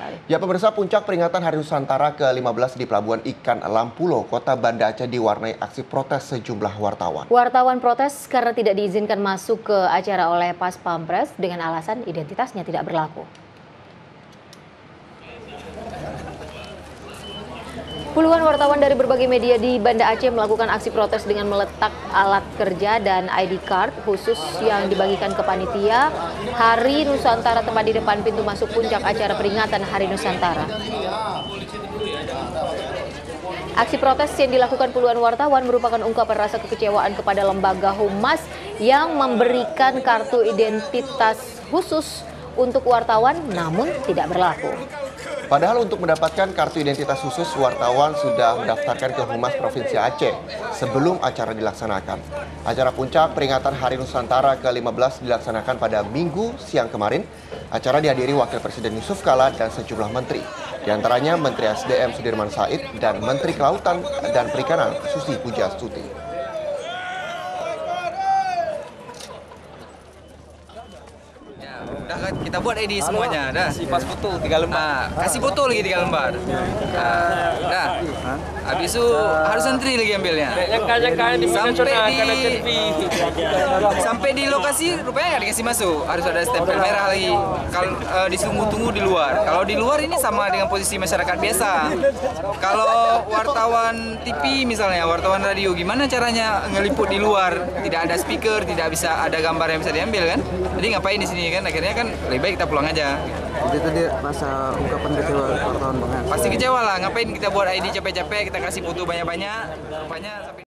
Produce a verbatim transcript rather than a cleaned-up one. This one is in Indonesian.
sekali. Ya pemirsa, puncak peringatan Hari Nusantara ke lima belas di Pelabuhan Ikan Lampulo, Kota Banda Aceh diwarnai aksi protes sejumlah wartawan. Wartawan protes karena tidak diizinkan masuk ke acara oleh Pas Pampres dengan alasan identitasnya tidak berlaku. Puluhan wartawan dari berbagai media di Banda Aceh melakukan aksi protes dengan meletak alat kerja dan I D card khusus yang dibagikan ke panitia Hari Nusantara tepat di depan pintu masuk puncak acara peringatan Hari Nusantara. Aksi protes yang dilakukan puluhan wartawan merupakan ungkapan rasa kekecewaan kepada lembaga humas yang memberikan kartu identitas khusus untuk wartawan namun tidak berlaku. Padahal untuk mendapatkan kartu identitas khusus, wartawan sudah mendaftarkan ke Humas Provinsi Aceh sebelum acara dilaksanakan. Acara puncak peringatan Hari Nusantara ke lima belas dilaksanakan pada Minggu siang kemarin. Acara dihadiri Wakil Presiden Yusuf Kala dan sejumlah menteri. Di antaranya Menteri S D M Sudirman Said dan Menteri Kelautan dan Perikanan Susi Pujastuti. Udah kita buat I D semuanya, dah. Kasih pas foto tiga lembar. Ah, kasih foto lagi tiga lembar. Ah, dah. Habis itu harus antri lagi ambilnya. Jangka-jangka di sampai di sampai di lokasi rupanya nggak dikasih masuk, harus ada stempel merah lagi. Kalau uh, ditunggu-tunggu di luar. Kalau di luar ini sama dengan posisi masyarakat biasa. Kalau wartawan T V misalnya, wartawan radio, gimana caranya ngeliput di luar? Tidak ada speaker, tidak bisa ada gambar yang bisa diambil kan? Jadi ngapain di sini kan? Akhirnya kan lebih baik kita pulang aja. Jadi tadi masa ungkapan kecewa wartawan banget. Pasti kecewa lah, ngapain kita buat I D capek-capek, kita kasih foto banyak-banyak, rupanya sampai